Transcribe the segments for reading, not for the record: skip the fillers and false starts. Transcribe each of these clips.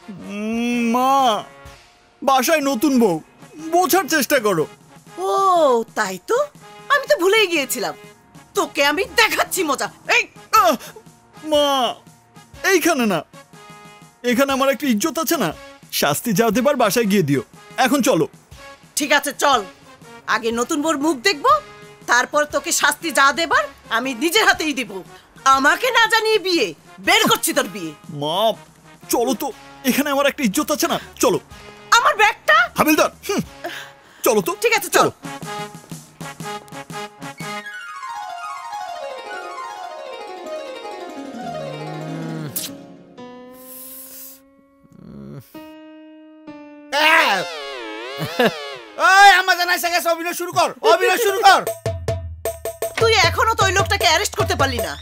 মা, বাসায় নতুন বউ, বোঝার চেষ্টা করো। ও তাই তো, আমি তো ভুলেই গিয়েছিলাম। তোকে আমি দেখাচ্ছি মজা। এই মা, এইখানে না, এখানে আমার একটা ইজ্জত আছে না। শাস্তি যা দেবার বাসায় গিয়ে দিও। এখন চলো। ঠিক আছে চল, আগে নতুন বউর মুখ দেখবো, তারপর তোকে শাস্তি যা দেবার আমি নিজের হাতেই দেব। আমাকে না জানিয়ে বিয়ে, বের করছি তোর বিয়ে। মা চলো তো, এখানে আমার একটা ইজ্জত আছে না। চলো। আমার ব্যাগটা হাবিলদার, চলো তো। ঠিক আছে চল। অভিনয় শুরু কর, অভিনয় শুরু কর। তুই এখনো তো ওই লোকটাকে অ্যারেস্ট করতে পারলি না।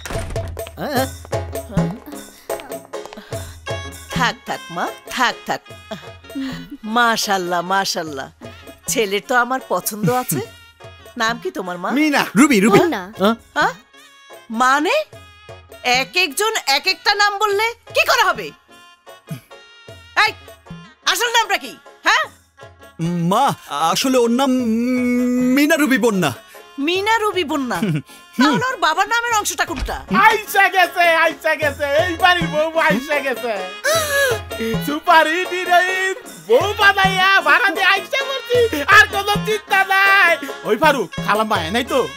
থাক থাক মা, থাক থাক। মাশাআল্লাহ মাশাআল্লাহ, ছেলের তো আমার পছন্দ আছে। নাম কি তোমার মা? মিনা। রুবি। রুবি না মানে এক একজন এক একটা নাম বললে কি করা হবে? এই আসল নামটা কি? হ্যাঁ মা, আসলে ওর নাম মিনা রুবি বন্যা। মিনা রুবি বন্যা? তাহলে ওর বাবার নামের অংশটা কোনটা? আইসা গেছে, আইসা গেছে, এই বাড়ির বউ আইসা গেছে। সুপার হিট হিরোইন বউ বানাইয়া ভাড়া দিয়ে আইসা করছি, আর কোনো চিন্তা নাই। ওই ফারুক, খালাম ভাই নাই তো?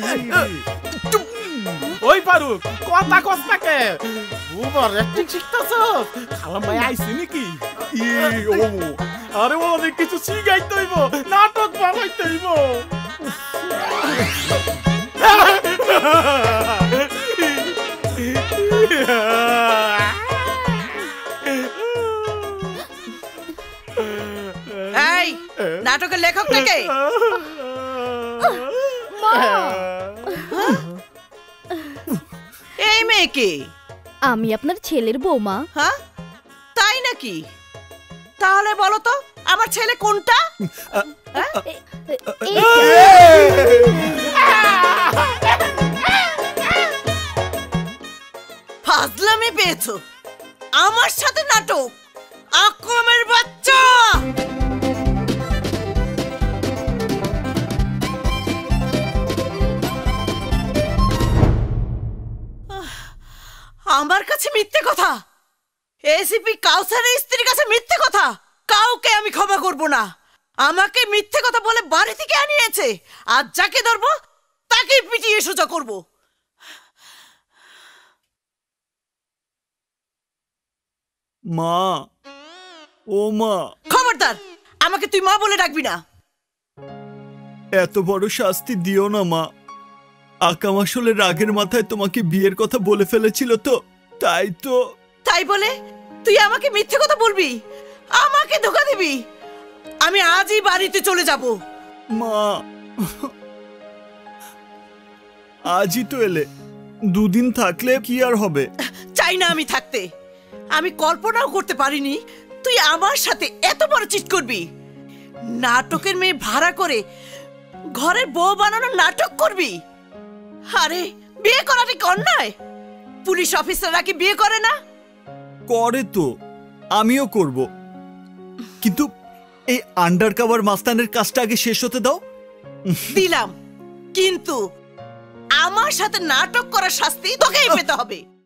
ওই ফারুক, কথা কস্তাকে বুবার অ্যাক্টিং শিখতাছ? খালাম ভাই আইছি নাকি? আরে অনেক কিছু শিখাইতে হইব, নাটক বানাইতে হইব। এই নাটকের লেখক থেকে এই মেয়েকে? আমি আপনার ছেলের বৌমা। হ্যাঁ তাই নাকি? তাহলে বলো তো আমার ছেলে কোনটা? ফাজলামি পেয়েছো? আমার সাথে নাটক? আকরামের বাচ্চা! আমার কাছে মিথ্যে কথা? এসিপি কাউসারের স্ত্রীর কাছে মিথ্যে কথা? কাউকে আমি ক্ষমা করব না। আমাকে মিথ্যে কথা বলে বাড়ি থেকে আনিয়েছে, আর যাকে ধরবো তাকে পিটিয়ে সোজা করব। মা, ও মা, খবরদার, আমাকে তুই মা বলে ডাকবি না। এত বড় শাস্তি দিও না মা। আকাম আসলে রাগের মাথায় তোমাকে বিয়ের কথা বলে ফেলেছিল তো, তাই তো। তাই বলে তুই আমাকে মিথ্যে কথা বলবি, আমাকে ধোঁকা দিবি? আমি আজই বাড়িতে চলে যাব। মা, আজই তো এলে, দুদিন থাকলে কি আর হবে? চাই না আমি থাকতে। আমি কল্পনাও করতে পারিনি তুই আমার সাথে এত বড় চিট করবি। নাটকের মেয়ে ভাড়া করে ঘরের বউ বানানোর নাটক করবি? আরে বিয়ে করাটা কি অন্যায়? পুলিশ অফিসাররা কি বিয়ে করে না? করে তো, আমিও করব, কিন্তু এই আন্ডারকভার মাস্তানের কাজটা আগে শেষ হতে দাও। দিলাম, কিন্তু আমার সাথে নাটক করার শাস্তি তোকেই পেতে হবে।